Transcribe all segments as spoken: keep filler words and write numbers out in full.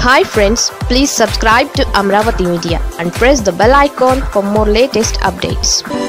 Hi friends, please subscribe to Amaravathi Media and press the bell icon for more latest updates.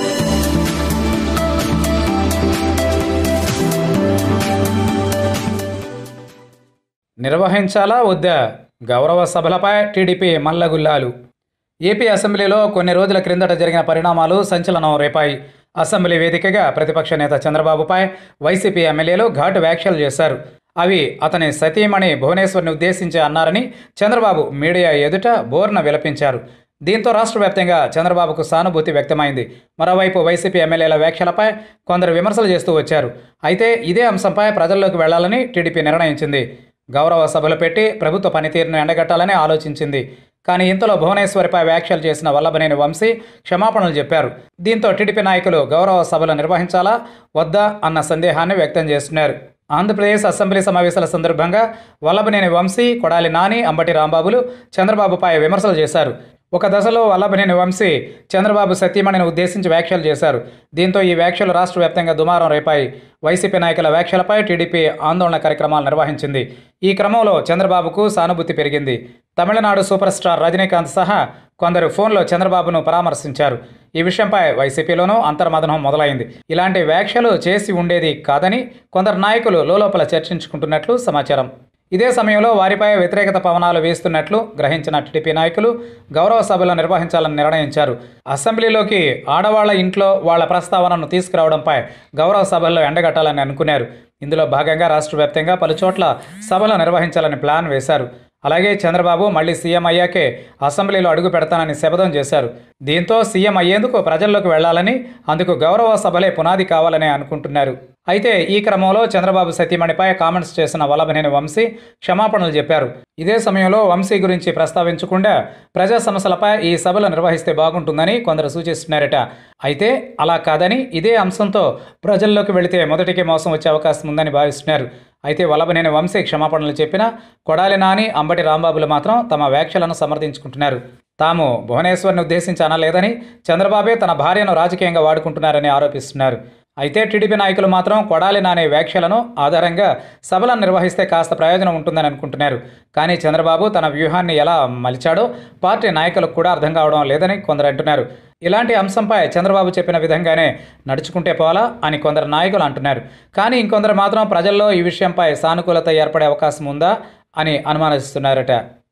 నిర్వహించాలా వద్దా గౌరవ సభలపై TDP మల్లగుల్లాలు. AP అసెంబ్లీలో కొన్ని రోజుల క్రిందట జరిగిన పరిణామాలు సంచలనం రేపాయి. అసెంబ్లీ వేదికగా ప్రతిపక్ష నేత చంద్రబాబుపై వైసీపీ ఎమ్మెల్యేలు ఘాటు వ్యాఖ్యలు చేశారు. అవి అతని సతీమణి భువనేశ్వర్ని ఉద్దేశించి అన్నారని చంద్రబాబు మీడియా ఎదుట బోర్న విలపించారు. దీంతో రాష్ట్ర వ్యాప్తంగా చంద్రబాబుకు సానుభూతి వ్యక్తమైంది. మరోవైపు వైసీపీ ఎమ్మెల్యేల వ్యాఖ్యలపై కొందరు విమర్శలు చేస్తూ వచ్చారు. అయితే ఇదే అంశంపై ప్రజల్లోకి వెళ్లాలని టీడీపీ నిర్ణయించింది. గౌరవ సభలు పెట్టి ప్రభుత్వ పనితీరును ఎండగట్టాలని ఆలోచించింది. కానీ ఇంతలో భువనేశ్వరిపై వ్యాఖ్యలు చేసిన వల్లభనేని వంశీ క్షమాపణలు చెప్పారు. దీంతో టీడీపీ నాయకులు గౌరవ సభలు నిర్వహించాలా వద్దా అన్న సందేహాన్ని వ్యక్తం చేస్తున్నారు. ఆంధ్రప్రదేశ్ అసెంబ్లీ సమావేశాల సందర్భంగా వల్లభనేని వంశీ, కొడాలి నాని, అంబటి రాంబాబులు చంద్రబాబుపై విమర్శలు చేశారు. ఒక దశలో వల్లభనేని వంశీ చంద్రబాబు సతీమణిని ఉద్దేశించి వ్యాఖ్యలు చేశారు. దీంతో ఈ వ్యాఖ్యలు రాష్ట్ర వ్యాప్తంగా దుమారం రేపాయి. వైసీపీ నాయకుల వ్యాఖ్యలపై టీడీపీ ఆందోళన కార్యక్రమాలు నిర్వహించింది. ఈ క్రమంలో చంద్రబాబుకు సానుభూతి పెరిగింది. తమిళనాడు సూపర్ స్టార్ రజనీకాంత్ సహా కొందరు ఫోన్లో చంద్రబాబును పరామర్శించారు. ఈ విషయంపై వైసీపీలోనూ అంతర్మథనం మొదలైంది. ఇలాంటి వ్యాఖ్యలు చేసి ఉండేది కాదని కొందరు నాయకులు లోలోపల చర్చించుకుంటున్నట్లు సమాచారం. ఇదే సమయంలో వారిపై వ్యతిరేకత పవనాలు వేస్తున్నట్లు గ్రహించిన టీడీపీ నాయకులు గౌరవ సభలు నిర్వహించాలని నిర్ణయించారు. అసెంబ్లీలోకి ఆడవాళ్ల ఇంట్లో వాళ్ల ప్రస్తావనను తీసుకురావడంపై గౌరవ సభల్లో ఎండగట్టాలని అనుకున్నారు. ఇందులో భాగంగా రాష్ట్ర వ్యాప్తంగా పలుచోట్ల సభలు నిర్వహించాలని ప్లాన్ వేశారు. అలాగే చంద్రబాబు మళ్లీ సీఎం అయ్యాకే అసెంబ్లీలో అడుగు పెడతానని శపథం చేశారు. దీంతో సీఎం అయ్యేందుకు ప్రజల్లోకి వెళ్లాలని, అందుకు గౌరవ సభలే పునాది కావాలని అనుకుంటున్నారు. అయితే ఈ క్రమంలో చంద్రబాబు సతీమణిపై కామెంట్స్ చేసిన వల్లభనేని వంశీ క్షమాపణలు చెప్పారు. ఇదే సమయంలో వంశీ గురించి ప్రస్తావించకుండా ప్రజా సమస్యలపై ఈ సభలు నిర్వహిస్తే బాగుంటుందని కొందరు సూచిస్తున్నారట. అయితే అలా కాదని ఇదే అంశంతో ప్రజల్లోకి వెళితే మొదటికే మోసం వచ్చే అవకాశం ఉందని భావిస్తున్నారు. అయితే వల్లభనేని వంశీ క్షమాపణలు చెప్పినా కొడాలి నాని, అంబటి రాంబాబులు మాత్రం తమ వ్యాఖ్యలను సమర్థించుకుంటున్నారు. తాము భువనేశ్వర్ని ఉద్దేశించి అనలేదని, చంద్రబాబే తన భార్యను రాజకీయంగా వాడుకుంటున్నారని ఆరోపిస్తున్నారు. అయితే టీడీపీ నాయకులు మాత్రం కొడాలి నాని వ్యాఖ్యలను ఆధారంగా సభలను నిర్వహిస్తే కాస్త ప్రయోజనం ఉంటుందని అనుకుంటున్నారు. కానీ చంద్రబాబు తన వ్యూహాన్ని ఎలా మలిచాడో పార్టీ నాయకులకు కూడా అర్థం కావడం లేదని కొందరు అంటున్నారు. ఇలాంటి అంశంపై చంద్రబాబు చెప్పిన విధంగానే నడుచుకుంటే పోవాలా అని కొందరు నాయకులు అంటున్నారు. కానీ ఇంకొందరు మాత్రం ప్రజల్లో ఈ విషయంపై సానుకూలత ఏర్పడే అవకాశం ఉందా అని అనుమానిస్తున్నారట.